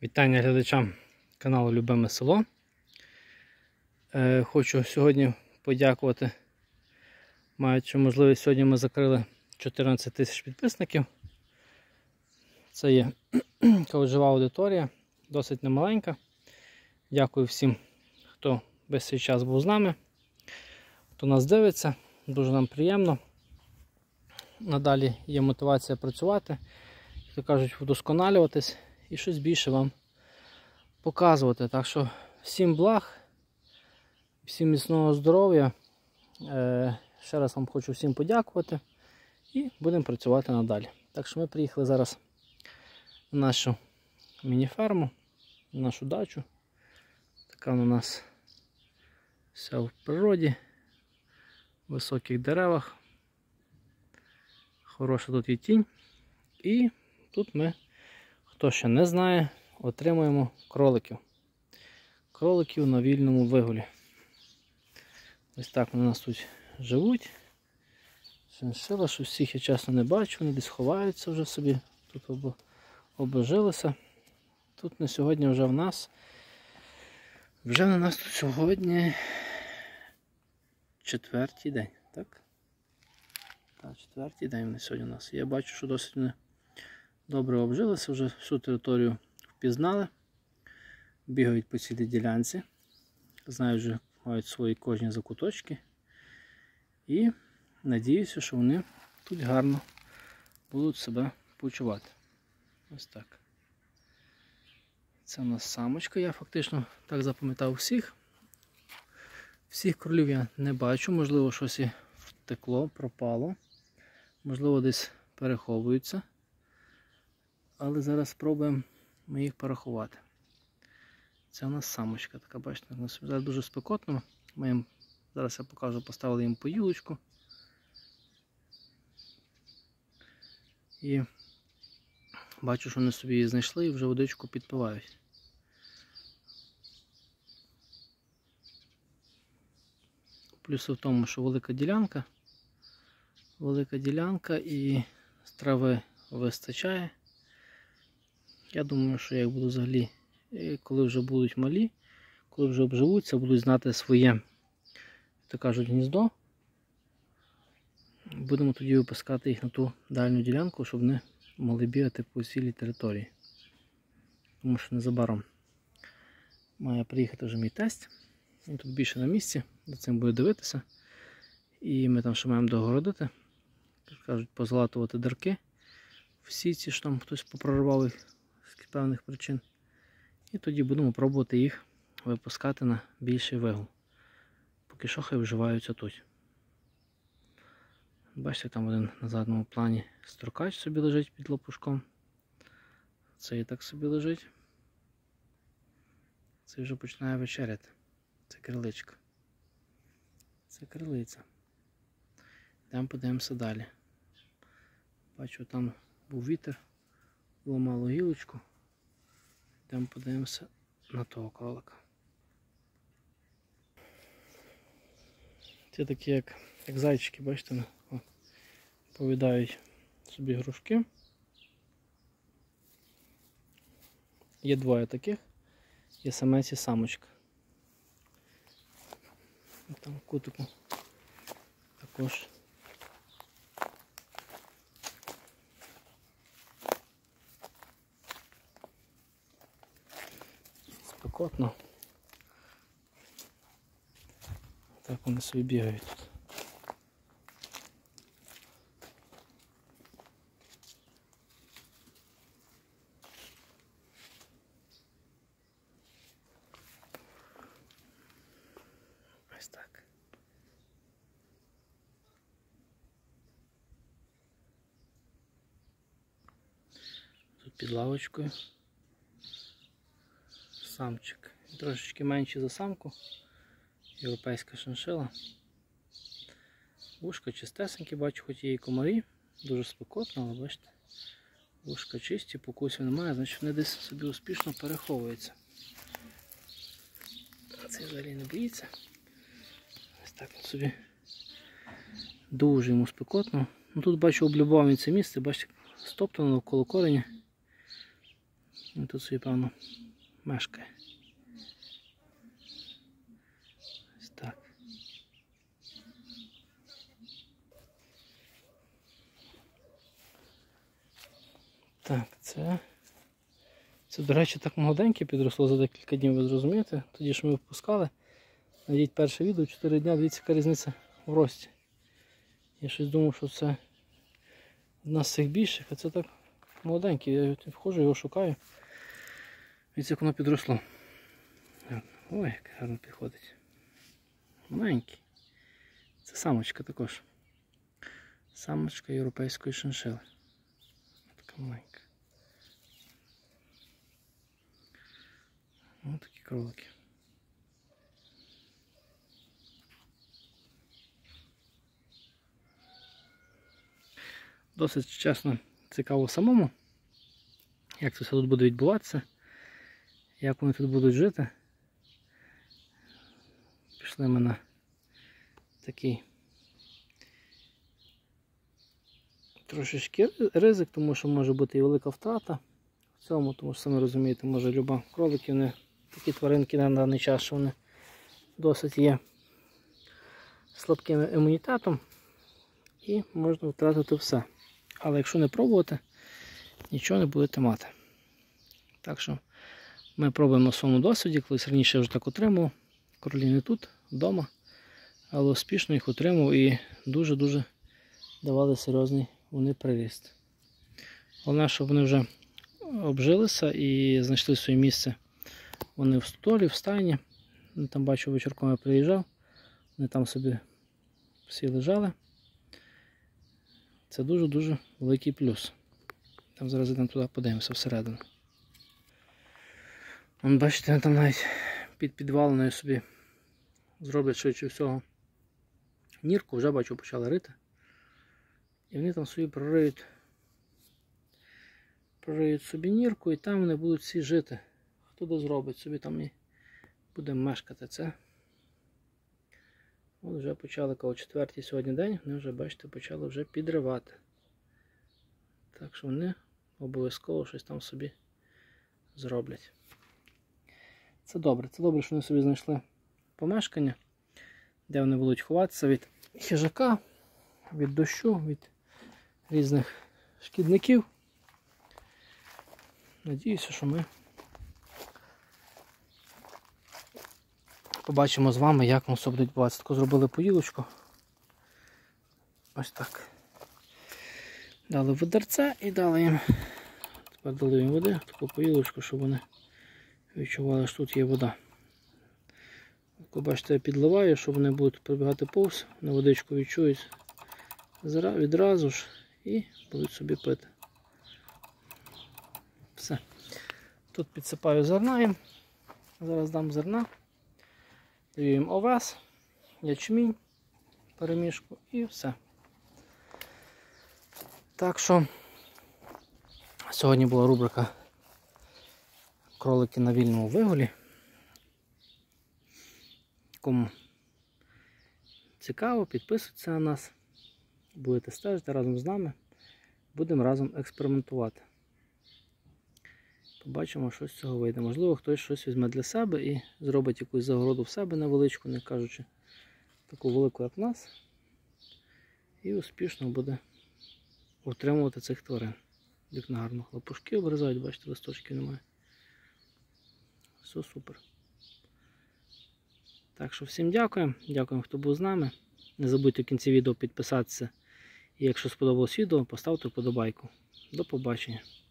Вітання глядачам каналу Любиме Село. Хочу сьогодні подякувати. Маючи можливість, сьогодні ми закрили 14 тисяч підписників. Це є жива аудиторія, досить немаленька. Дякую всім, хто весь цей час був з нами, хто нас дивиться. Дуже нам приємно. Надалі є мотивація працювати, як то кажуть, вдосконалюватись і щось більше вам показувати. Так що всім благ, всім міцного здоров'я. Ще раз вам хочу всім подякувати і будемо працювати надалі. Так що ми приїхали зараз на нашу міні-ферму, на нашу дачу. Така вона у нас вся в природі, в високих деревах. Хороша тут є тінь. І тут ми, хто ще не знає, отримуємо кроликів. Кроликів на вільному вигулі. Ось так вони у нас тут живуть. Шиншила, що всіх я чесно не бачу, вони десь ховаються вже собі, тут обожилися. Тут на сьогодні вже в нас, тут сьогодні четвертий день, так? Так, четвертий день вони сьогодні у нас. Я бачу, що досить вони добре обжилися, вже всю територію впізнали, бігають по цілій ділянці, знають, вже мають свої кожні закуточки. І надіюся, що вони тут гарно будуть себе почувати. Ось так. Це у нас самочка, я фактично так запам'ятав всіх. Всіх кролів я не бачу, можливо щось і втекло, пропало, можливо десь переховуються. Але зараз спробуємо ми їх порахувати. Це у нас самочка така, бачите, зараз дуже спекотно. Ми їм, зараз я покажу, поставили їм поїлочку. І бачу, що вони собі її знайшли і вже водичку підпивають. Плюс в тому, що велика ділянка і трави вистачає. Я думаю, що я буду взагалі, коли вже будуть малі, коли вже обживуться, будуть знати своє, так кажуть, гніздо. Будемо тоді випускати їх на ту дальню ділянку, щоб вони могли бігати по цілій території. Тому що незабаром має приїхати вже мій тесть. Він тут більше на місці, за цим буде дивитися. І ми там ще маємо догородити, кажуть, позалатувати дірки. Всі ці, що там хтось попроривав їх з певних причин. І тоді будемо пробувати їх випускати на більший вигул. Поки що хай вживаються тут. Бачите, там один на задньому плані строкач собі лежить під лопушком. Цей і так собі лежить. Цей вже починає вечеряти. Це криличка. Це крилиця. Йдемо подивимося далі. Бачу, там був вітер, ламало гілочку. Йдемо подивимося на того кролика. Ці такі, як зайчики, бачите, повідають собі грушки. Є двоє таких, є самець і самочка. І там в кутику також. Спекотно. Так вони собі бігають тут. Ось так. Тут під лавочкою самчик. Трошечки менший за самку. Європейська шиншила. Вушка чистесенькі, бачу, хоч є і комарі. Дуже спекотно, але бачите, вушка чисті, покусів немає, значить вони десь собі успішно переховуються. Цей взагалі не боїться. Ось так він собі. Дуже йому спекотно. Ну, тут бачу, облюбував він це місце, бачите, стоптано навколо кореня. Він тут собі, певно, мешкає. Ось так. Так, це, до речі, так молоденьке підросло за декілька днів, ви зрозумієте. Тоді ж ми випускали. Навіть перше відео, 4 дня, дивіться, яка різниця в рості. Я щось думав, що це одна з цих більших, а це так молоденьке. Я входжу, його шукаю. Дивіться, як воно підросло. Ой, як гарно підходить. Маленький. Це самочка також. Самочка європейської шиншили. Така маленька. Ось такі кролики. Досить чесно цікаво самому, як це все тут буде відбуватися, як вони тут будуть жити. Пішли ми на такий трошечки ризик, тому що може бути і велика втрата в цьому, тому що, самі розумієте, може люба кролики, вони такі тваринки на даний час, що вони досить є слабким імунітетом і можна втратити все. Але якщо не пробувати, нічого не будете мати. Так що ми пробуємо на своєму досвіді, колись раніше я вже так отримав. Кролі не тут, вдома, але успішно їх отримав і дуже-дуже давали серйозний вони приріст. Головне, щоб вони вже обжилися і знайшли своє місце. Вони в столі, в стайні. Там бачу, вечірком я приїжджав, вони там собі всі лежали. Це дуже-дуже великий плюс. Там зараз йдемо туди, подивимося всередину. Вон, бачите, там навіть під підваленою собі зроблять швидше всього нірку, вже бачу, почали рити. І вони там собі прориють собі нірку, і там вони будуть всі жити. Хто де зробить, собі там і буде мешкати. Це. От вже почали, коли 4-й сьогодні день, вони вже, бачите, почали вже підривати. Так що вони обов'язково щось там собі зроблять. Це добре, що вони собі знайшли помешкання, де вони будуть ховатися від хижака, від дощу, від різних шкідників. Надіюся, що ми побачимо з вами, як воно все буде відбуватися. Тако зробили поїлочку. Ось так. Дали ведерце і дали їм. Тепер дали їм води, таку поїлочку, щоб вони відчували, що тут є вода. Як бачите, я підливаю, щоб вони будуть прибігати повз, на водичку відчують відразу ж і будуть собі пити. Все. Тут підсипаю зерна їм. Зараз дам зерна. Даю їм овес, ячмінь, перемішку і все. Так що сьогодні була рубрика кролики на вільному вигулі. Кому цікаво, підписуйтесь на нас, будете стежити разом з нами, будемо разом експериментувати. Побачимо, що з цього вийде. Можливо, хтось щось візьме для себе і зробить якусь загороду в себе невеличку, не кажучи таку велику, як в нас. І успішно буде утримувати цих тварин. Вікна гарно лопушки обрізають, бачите, листочків немає. Все супер. Так що всім дякуємо, хто був з нами. Не забудьте в кінці відео підписатися. І якщо сподобалось відео, поставте вподобайку. До побачення.